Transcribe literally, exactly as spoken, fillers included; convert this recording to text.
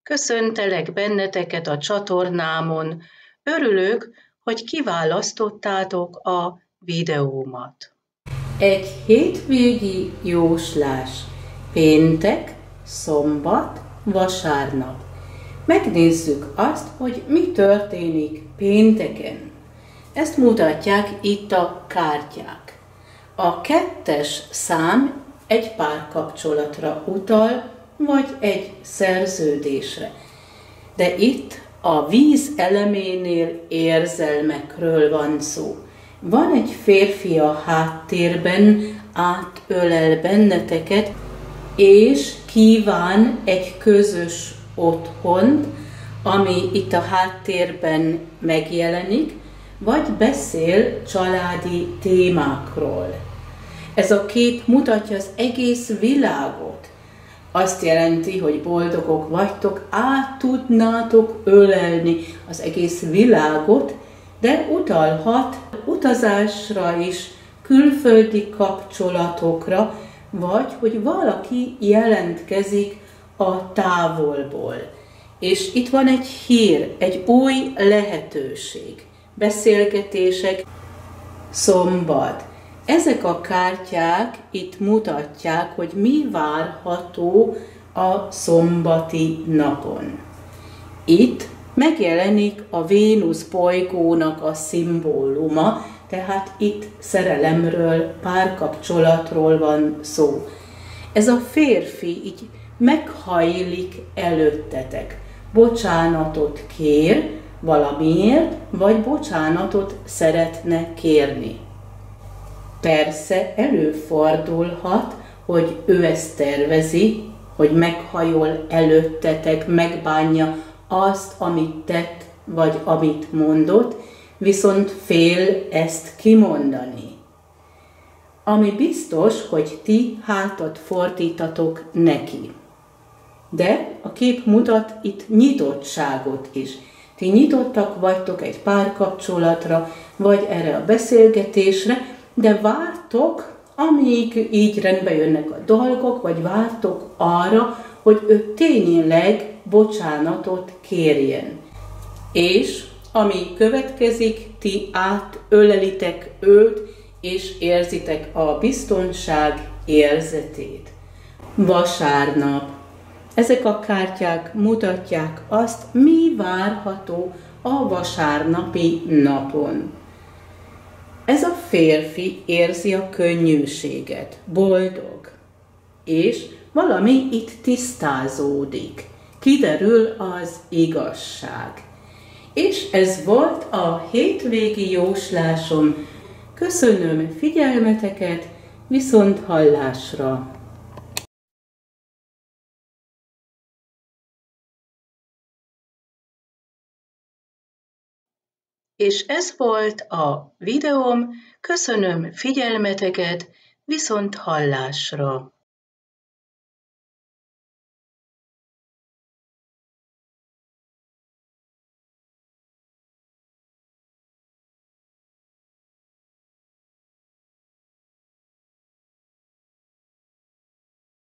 Köszöntelek benneteket a csatornámon. Örülök, hogy kiválasztottátok a videómat. Egy hétvégi jóslás. Péntek, szombat, vasárnap. Megnézzük azt, hogy mi történik pénteken. Ezt mutatják itt a kártyák. A kettes szám egy párkapcsolatra utal, vagy egy szerződésre. De itt a víz eleménél érzelmekről van szó. Van egy férfi a háttérben, átölel benneteket, és kíván egy közös otthont, ami itt a háttérben megjelenik, vagy beszél családi témákról. Ez a kép mutatja az egész világot. Azt jelenti, hogy boldogok vagytok, át tudnátok ölelni az egész világot, de utalhat utazásra is, külföldi kapcsolatokra, vagy hogy valaki jelentkezik a távolból. És itt van egy hír, egy új lehetőség, beszélgetések, szombat. Ezek a kártyák itt mutatják, hogy mi várható a szombati napon. Itt megjelenik a Vénusz bolygónak a szimbóluma, tehát itt szerelemről, párkapcsolatról van szó. Ez a férfi így meghajlik előttetek, bocsánatot kér valamiért, vagy bocsánatot szeretne kérni. Persze előfordulhat, hogy ő ezt tervezi, hogy meghajol előttetek, megbánja azt, amit tett, vagy amit mondott, viszont fél ezt kimondani. Ami biztos, hogy ti hátat fordítatok neki. De a kép mutat itt nyitottságot is. Ti nyitottak vagytok egy párkapcsolatra, vagy erre a beszélgetésre, de vártok, amíg így rendbe jönnek a dolgok, vagy vártok arra, hogy ő tényleg bocsánatot kérjen. És ami következik, ti átölelitek őt, és érzitek a biztonság érzetét. Vasárnap. Ezek a kártyák mutatják azt, mi várható a vasárnapi napon. Ez a férfi érzi a könnyűséget, boldog, és valami itt tisztázódik, kiderül az igazság. És ez volt a hétvégi jóslásom. Köszönöm figyelmeteket, viszont hallásra! És ez volt a videóm, köszönöm figyelmeteket, viszont hallásra!